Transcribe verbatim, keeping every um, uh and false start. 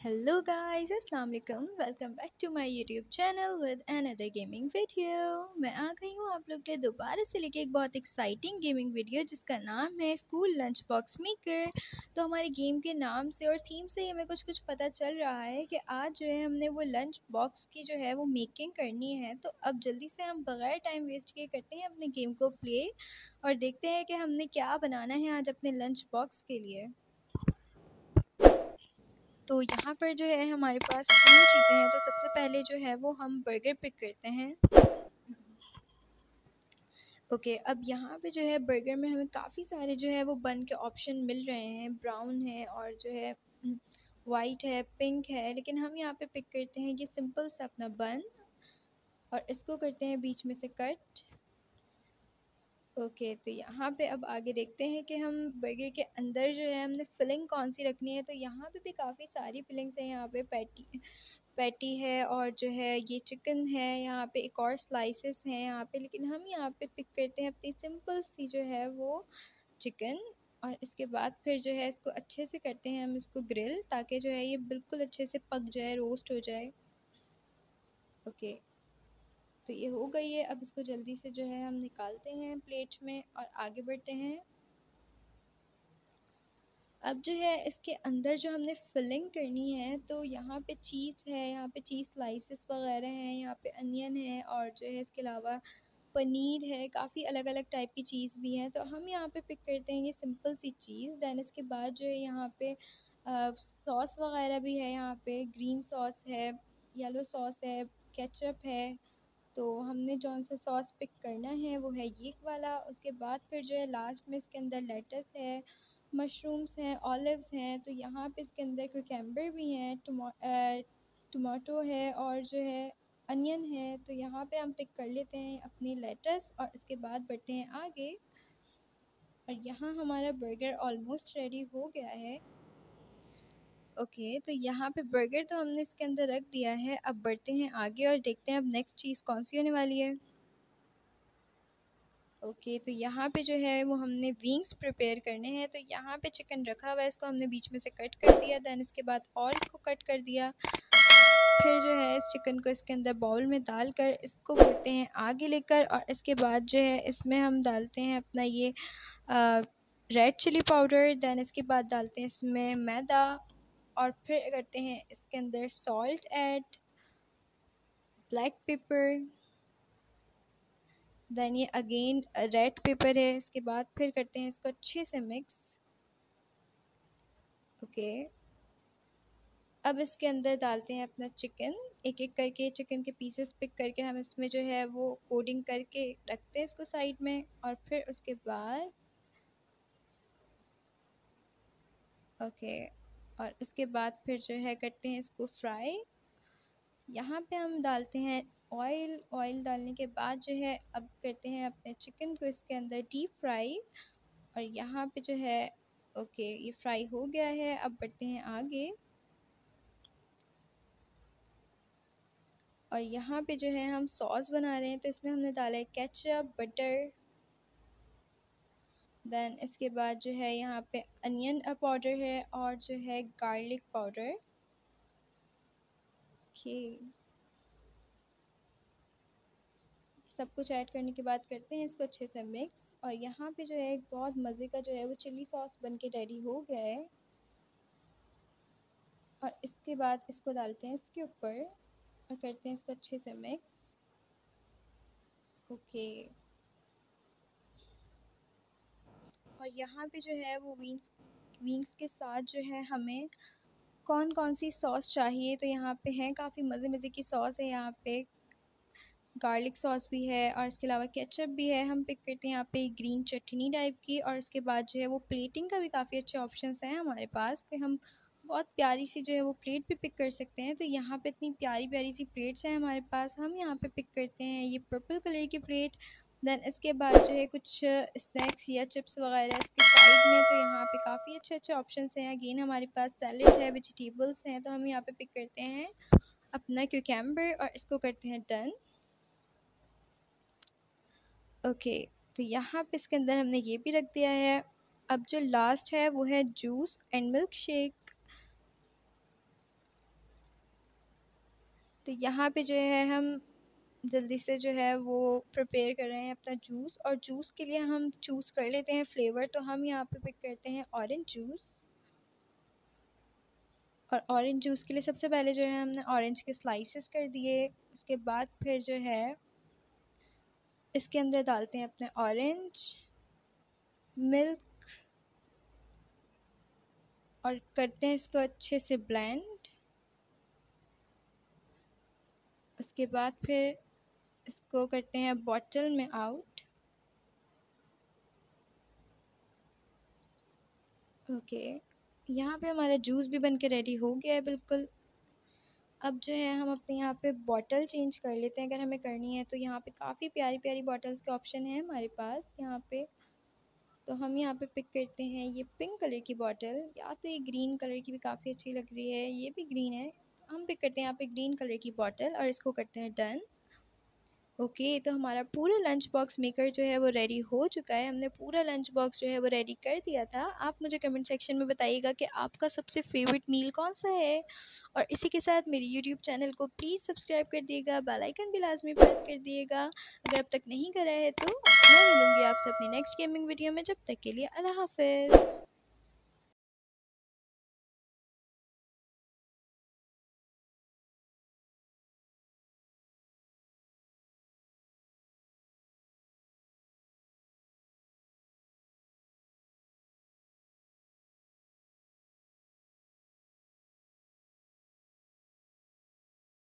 Hello guys, अस्सलाम वालेकुम। Welcome back to my YouTube channel with another gaming video. मैं आ गई हूँ आप लोग के लिए दोबारा से लेके एक बहुत एक्साइटिंग गेमिंग वीडियो जिसका नाम है स्कूल लंच बॉक्स मेकर। तो हमारे गेम के नाम से और थीम से ही हमें कुछ कुछ पता चल रहा है कि आज जो है हमने वो लंच बॉक्स की जो है वो मेकिंग करनी है। तो अब जल्दी से हम बगैर टाइम वेस्ट किए करते हैं अपने गेम को प्ले और देखते हैं कि हमने क्या बनाना है आज अपने लंच बॉक्स के लिए। तो यहाँ पर जो है हमारे पास तीन चीज़ें हैं। तो सबसे पहले जो है वो हम बर्गर पिक करते हैं। ओके, अब यहाँ पे जो है बर्गर में हमें काफ़ी सारे जो है वो बन के ऑप्शन मिल रहे हैं। ब्राउन है और जो है वाइट है, पिंक है, लेकिन हम यहाँ पे पिक करते हैं ये सिंपल सा अपना बन और इसको करते हैं बीच में से कट। ओके, तो यहाँ पे अब आगे देखते हैं कि हम बर्गर के अंदर जो है हमने फिलिंग कौन सी रखनी है। तो यहाँ पे भी काफ़ी सारी फिलिंग्स हैं। यहाँ पे पैटी पैटी है और जो है ये चिकन है। यहाँ पे एक और स्लाइसेस हैं यहाँ पे, लेकिन हम यहाँ पे पिक करते हैं अपनी सिंपल सी जो है वो चिकन। और इसके बाद फिर जो है इसको अच्छे से करते हैं हम इसको ग्रिल, ताकि जो है ये बिल्कुल अच्छे से पक जाए, रोस्ट हो जाए। ओके, तो ये हो गई है। अब इसको जल्दी से जो है हम निकालते हैं प्लेट में और आगे बढ़ते हैं। अब जो है इसके अंदर जो हमने फिलिंग करनी है, तो यहाँ पे चीज़ है, यहाँ पे चीज़ स्लाइसेस वगैरह हैं, यहाँ पे अनियन है और जो है इसके अलावा पनीर है। काफ़ी अलग अलग टाइप की चीज़ भी है। तो हम यहाँ पे पिक करते हैं ये सिंपल सी चीज़। दैन इसके बाद जो है यहाँ पे सॉस वगैरह भी है। यहाँ पे ग्रीन सॉस है, येलो सॉस है, केचप है। तो हमने जौन सा सॉस पिक करना है वो है ये वाला। उसके बाद फिर जो है लास्ट में इसके अंदर लेटस है, मशरूम्स हैं, ऑलिव्स हैं। तो यहाँ पे इसके अंदर क्यूकम्बर भी हैं, टमा टमाटो है और जो है अनियन है। तो यहाँ पे हम पिक कर लेते हैं अपनी लेटस और इसके बाद बढ़ते हैं आगे। और यहाँ हमारा बर्गर ऑलमोस्ट रेडी हो गया है। ओके, तो यहाँ पे बर्गर तो हमने इसके अंदर रख दिया है। अब बढ़ते हैं आगे और देखते हैं अब नेक्स्ट चीज़ कौन सी होने वाली है। ओके, तो यहाँ पे जो है वो हमने विंग्स प्रिपेयर करने हैं। तो यहाँ पे चिकन रखा हुआ है, इसको हमने बीच में से कट कर दिया। दैन इसके बाद और इसको कट कर दिया। फिर जो है इस चिकन को इसके अंदर बाउल में डालकर इसको बढ़ते हैं आगे लेकर। और इसके बाद जो है इसमें हम डालते हैं अपना ये रेड चिली पाउडर। दैन इसके बाद डालते हैं इसमें मैदा और फिर करते हैं इसके अंदर salt add, black pepper, then ये अगेन रेड पेपर है। इसके बाद फिर करते हैं इसको अच्छे से मिक्स। ओके, अब इसके अंदर डालते हैं अपना चिकन। एक एक करके चिकन के पीसेस पिक करके हम इसमें जो है वो कोडिंग करके रखते हैं इसको साइड में। और फिर उसके बाद ओके, और इसके बाद फिर जो है करते हैं इसको फ्राई। यहाँ पे हम डालते हैं ऑयल। ऑयल डालने के बाद जो है अब करते हैं अपने चिकन को इसके अंदर डीप फ्राई। और यहाँ पे जो है ओके ये फ्राई हो गया है। अब बढ़ते हैं आगे और यहाँ पे जो है हम सॉस बना रहे हैं। तो इसमें हमने डाला है केचप, बटर। देन इसके बाद जो है यहाँ पे अनियन पाउडर है और जो है गार्लिक पाउडर। ओके, सब कुछ ऐड करने के बाद करते हैं इसको अच्छे से मिक्स। और यहाँ पे जो है एक बहुत मज़े का जो है वो चिली सॉस बन के रेडी हो गया है। और इसके बाद इसको डालते हैं इसके ऊपर और करते हैं इसको अच्छे से मिक्स। ओके, और यहाँ पे जो है वो विंग्स विंग्स के साथ जो है हमें कौन कौन सी सॉस चाहिए। तो यहाँ पे हैं काफ़ी मज़े मज़े की सॉस है। यहाँ पे गार्लिक सॉस भी है और इसके अलावा केचप भी है। हम पिक करते हैं यहाँ पे ग्रीन चटनी टाइप की। और इसके बाद जो है वो प्लेटिंग का भी काफ़ी अच्छे ऑप्शंस हैं हमारे पास कि हम बहुत प्यारी सी जो है वो प्लेट भी पिक कर सकते हैं। तो यहाँ पे इतनी प्यारी प्यारी सी प्लेट्स हैं हमारे पास। हम यहाँ पे पिक करते हैं ये पर्पल कलर की प्लेट। देन इसके बाद जो है कुछ स्नैक्स या चिप्स वगैरह इसके साइड में। तो यहाँ पे काफ़ी अच्छे अच्छे ऑप्शंस हैं। अगेन हमारे पास सैलेड है, वेजिटेबल्स हैं। तो हम यहाँ पे पिक करते हैं अपना क्यूकम्बर और इसको करते हैं डन। ओके, तो यहाँ पे इसके अंदर हमने ये भी रख दिया है। अब जो लास्ट है वो है जूस एंड मिल्क शेक। तो यहाँ पे जो है हम जल्दी से जो है वो प्रिपेयर कर रहे हैं अपना जूस, और जूस के लिए हम चूज़ कर लेते हैं फ्लेवर। तो हम यहाँ पे पिक करते हैं ऑरेंज जूस। और ऑरेंज जूस के लिए सबसे पहले जो है हमने ऑरेंज के स्लाइसेस कर दिए। उसके बाद फिर जो है इसके अंदर डालते हैं अपने ऑरेंज, मिल्क, और करते हैं इसको अच्छे से ब्लेंड। उसके बाद फिर इसको करते हैं बॉटल में आउट। ओके, यहाँ पे हमारा जूस भी बन के रेडी हो गया है बिल्कुल। अब जो है हम अपने यहाँ पे बॉटल चेंज कर लेते हैं अगर हमें करनी है तो। यहाँ पे काफ़ी प्यारी प्यारी बॉटल्स के ऑप्शन है हमारे पास यहाँ पे। तो हम यहाँ पे पिक करते हैं ये पिंक कलर की बॉटल, या तो ये ग्रीन कलर की भी काफ़ी अच्छी लग रही है, ये भी ग्रीन है। हम पिक करते हैं यहाँ पे ग्रीन कलर की बॉटल और इसको करते हैं डन। ओके okay, तो हमारा पूरा लंच बॉक्स मेकर जो है वो रेडी हो चुका है। हमने पूरा लंच बॉक्स जो है वो रेडी कर दिया था। आप मुझे कमेंट सेक्शन में बताइएगा कि आपका सबसे फेवरेट मील कौन सा है। और इसी के साथ मेरी यूट्यूब चैनल को प्लीज़ सब्सक्राइब कर दिएगा, बेल आइकन भी लाजमी प्रेस कर दिएगा अगर अब तक नहीं करा है तो। मैं मिलूँगी आपसे अपनी नेक्स्ट गेमिंग वीडियो में, जब तक के लिए अल्लाह हाफिज़।